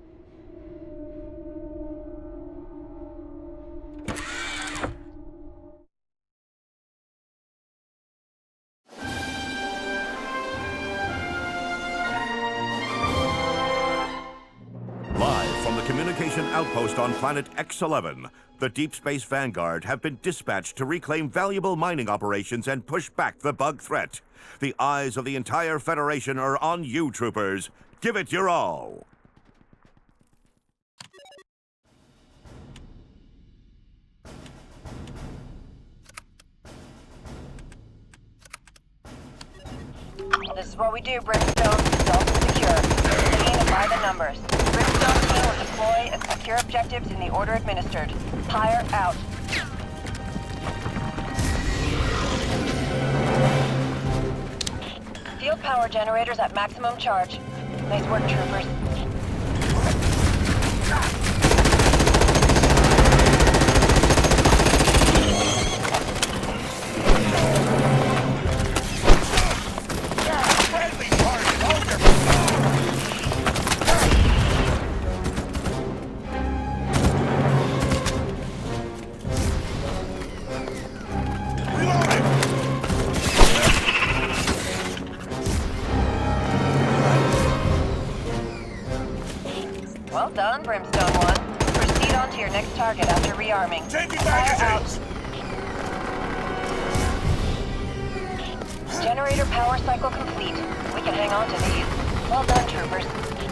Communication outpost on planet X-11, the Deep Space Vanguard have been dispatched to reclaim valuable mining operations and push back the bug threat. The eyes of the entire Federation are on you, troopers. Give it your all. This is what we do, Brimstone. Salt and secure. Clean and by the numbers. Brimstone team will deploy and secure objectives in the order administered. Pyre out. Field power generators at maximum charge. Nice work, troopers. Well done, Brimstone 1. Proceed on to your next target after rearming. Changing Fire magazines! out. Generator power cycle complete. We can hang on to these. Well done, troopers.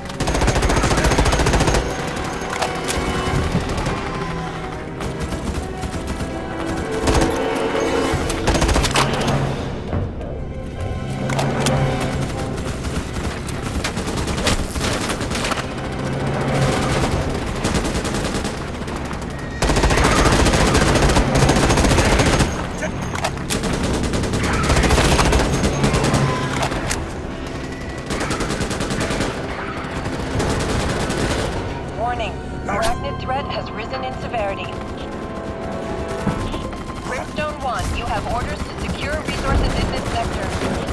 Arachnid threat has risen in severity. Brimstone 1, you have orders to secure resources in this sector.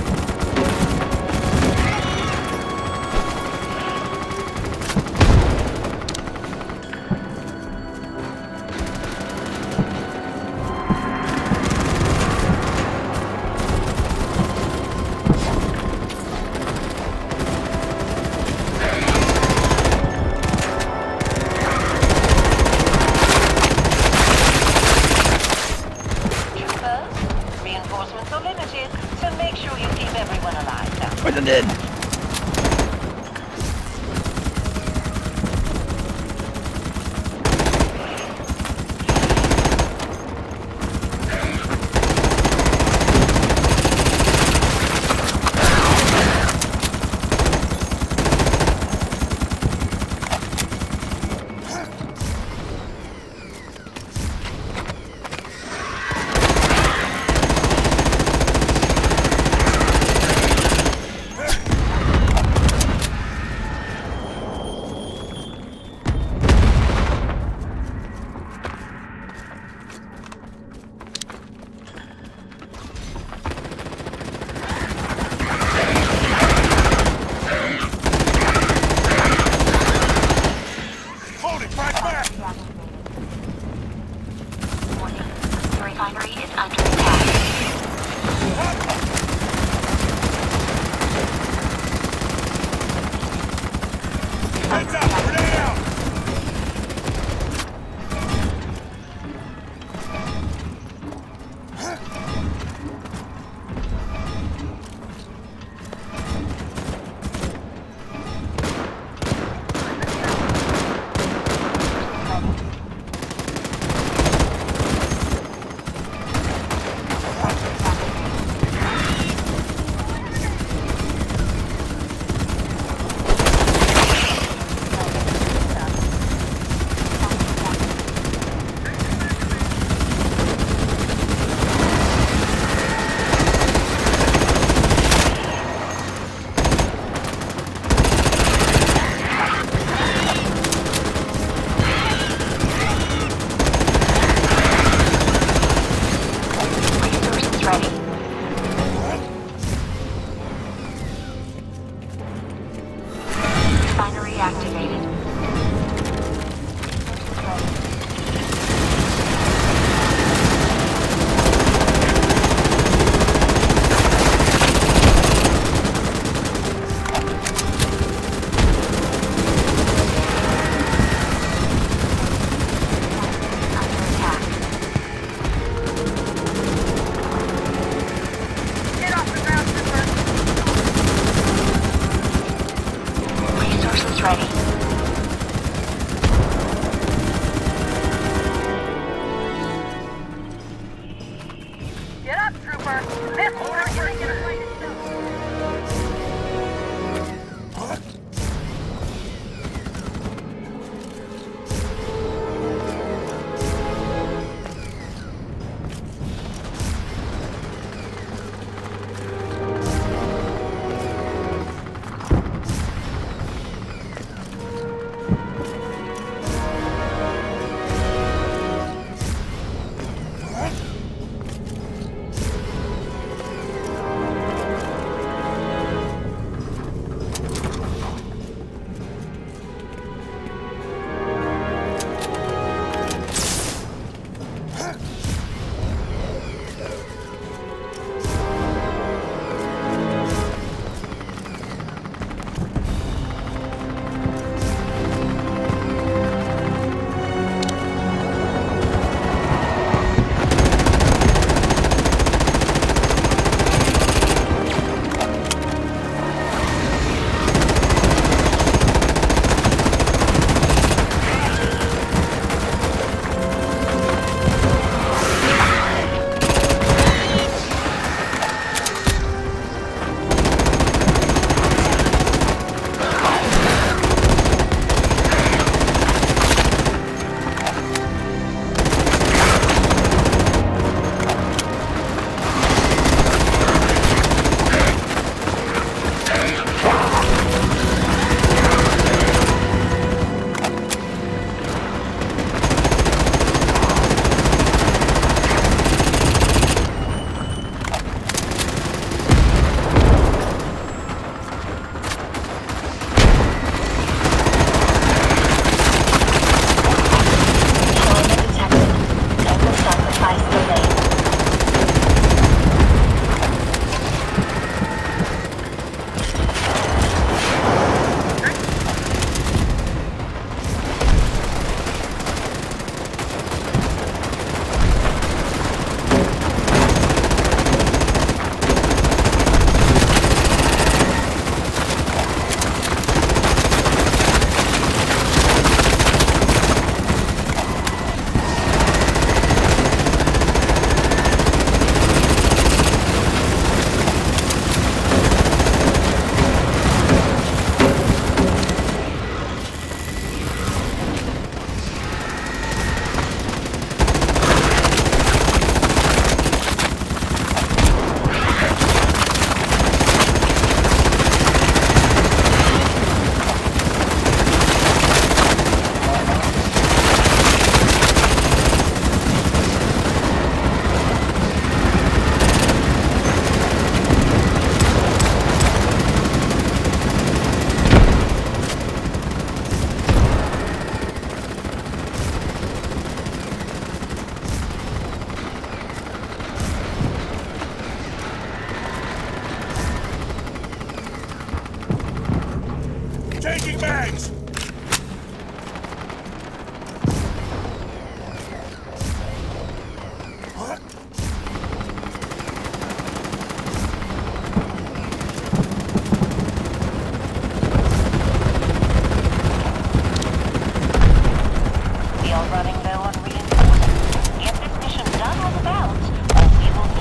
Poisoned in!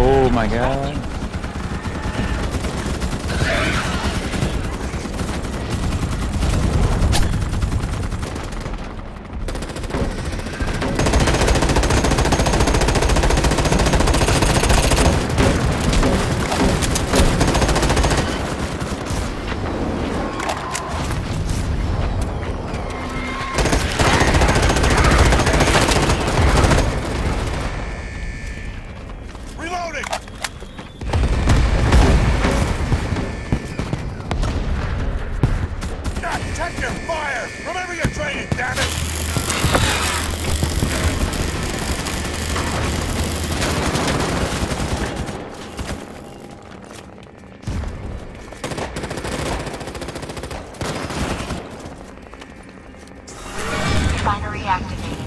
Oh my god. Refinery activated.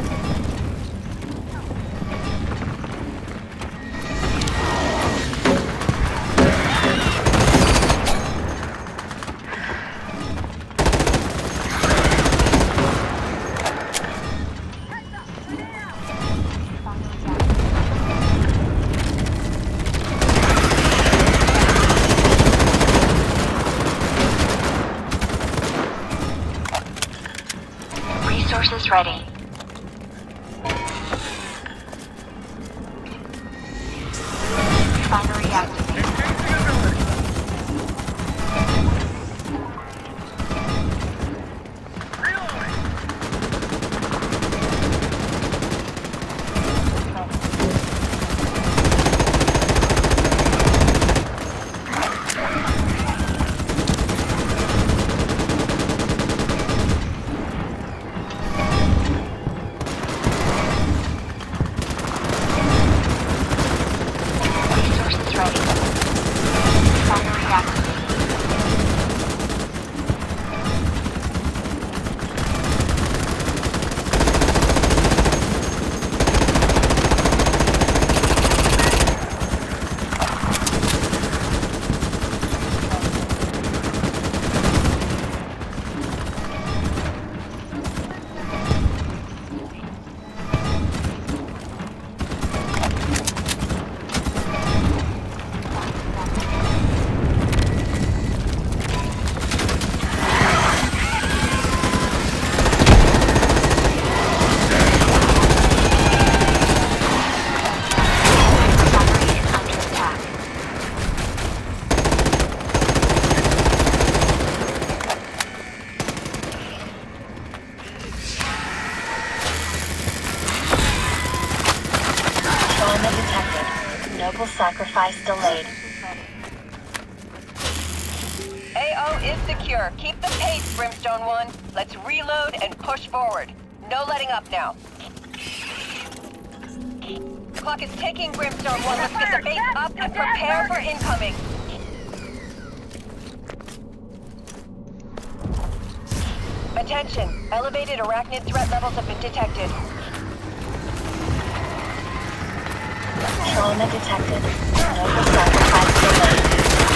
Resources ready. Refinery activated. Noble sacrifice delayed. AO is secure. Keep the pace, Brimstone 1. Let's reload and push forward. No letting up now. Clock is ticking, Brimstone 1. Let's get the base up and prepare for incoming. Attention. Elevated arachnid threat levels have been detected. Trauma detected. Noble sacrifice delayed.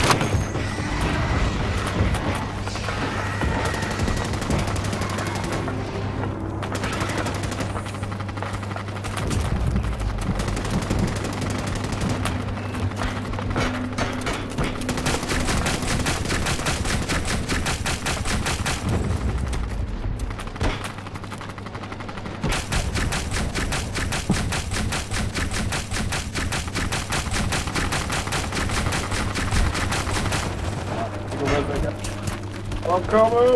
I'm coming!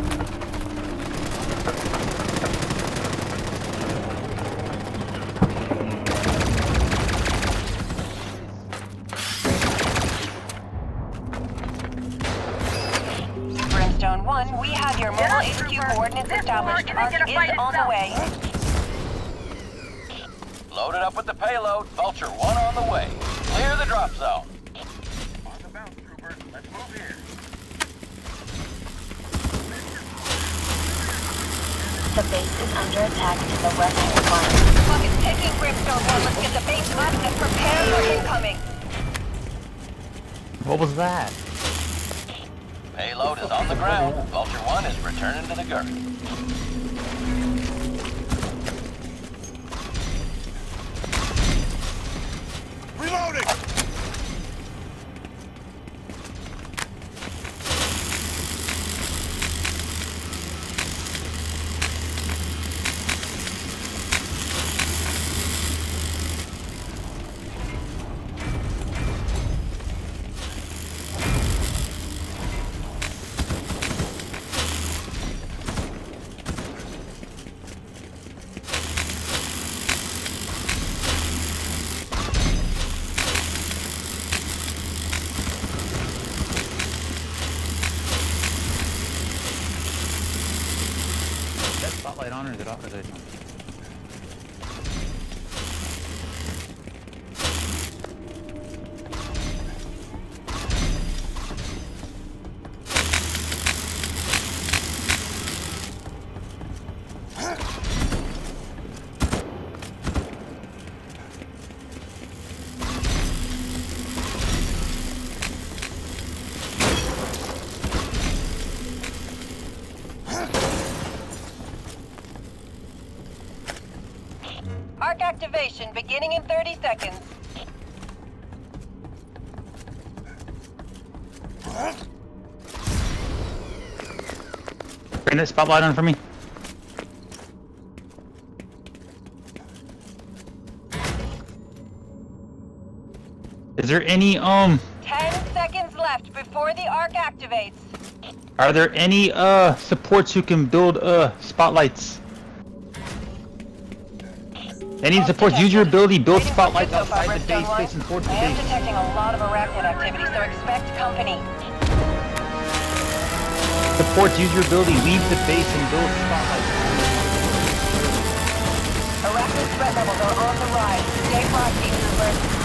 Brimstone 1, we have your mobile HQ coordinates established. Arc is on the way. Loaded up with the payload. Vulture 1 on the way. Clear the drop zone. On the bounce, Trooper. Let's move here. The base is under attack to the west line. Clock is ticking, Brimstone 1. Let's get the base up and prepare for incoming. What was that? Payload is on the ground. Vulture 1 is returning to the girth. Reloading! Is it off? Is it? Arc activation beginning in 30 seconds. Bring that spotlight on for me. Is there any 10 seconds left before the arc activates. are there any supports who can build spotlights? Any supports, use your ability, build Waiting for spotlights good so far, outside the Brimstone base One. space and towards the I am base. detecting a lot of arachnid activity, so expect company. Supports, use your ability, leave the base and build spotlights. Arachnid threat levels are on the rise. Stay frosty, troopers.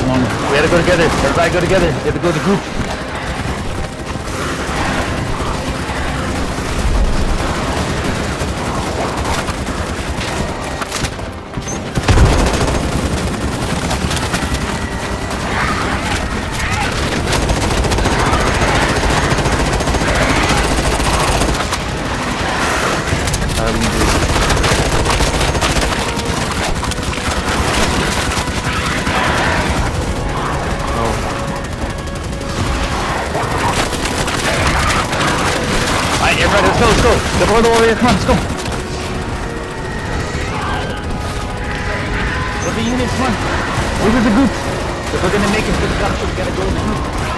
Come on. We gotta go together. Everybody go together. We have to go to the group. Everybody, let's go, let's go. Get all the way here, come on, let's go. With the units, come on. Move as a group. If we're gonna make it to the top, we gotta go as a group.